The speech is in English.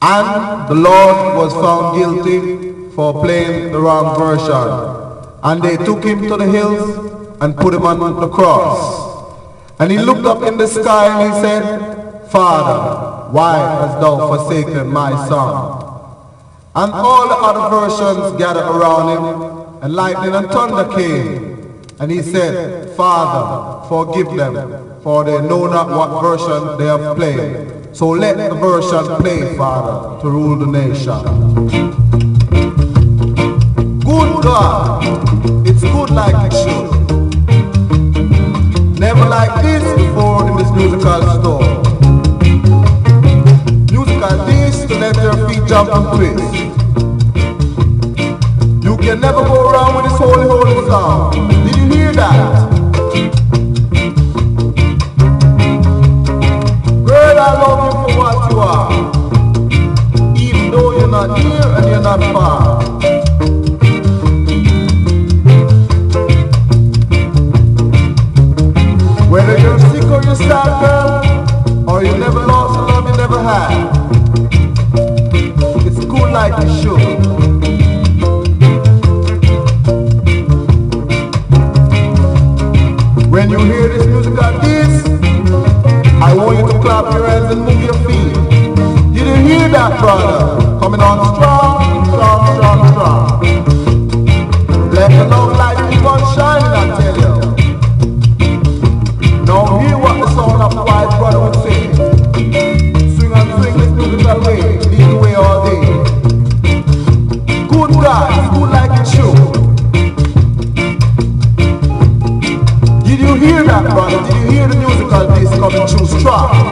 And the Lord was found guilty for playing the wrong version. And they took him to the hills and put him on the cross. And he looked up in the sky and he said, Father, why hast thou forsaken my son? And all the other versions gathered around him, and lightning and thunder came. And he said, Father, forgive them, for they know not what version they have played. So let the version play, Father, to rule the nation. Good God, it's good like it should. Never like this before in this musical store. Musical this to let your feet jump and twist. You can never go wrong with this holy, holy song. Did you hear that? Girl, I love you for what you are, even though you're not here and you're not far. Whether you're sick or you're sad, girl, or you never lost the love you never had, it's good like it should. When you hear this music like this, I want you to clap your hands and move your feet. You didn't hear that, brother? Coming on strong, strong, strong, strong. Let the love light keep on shining, I tell you. Now hear what the sound of the white brother would say. Swing and swing this musical way, lead the way all day. Good God, it's good like it should. Did you hear that, brother? Did you hear the musical bass coming through strong?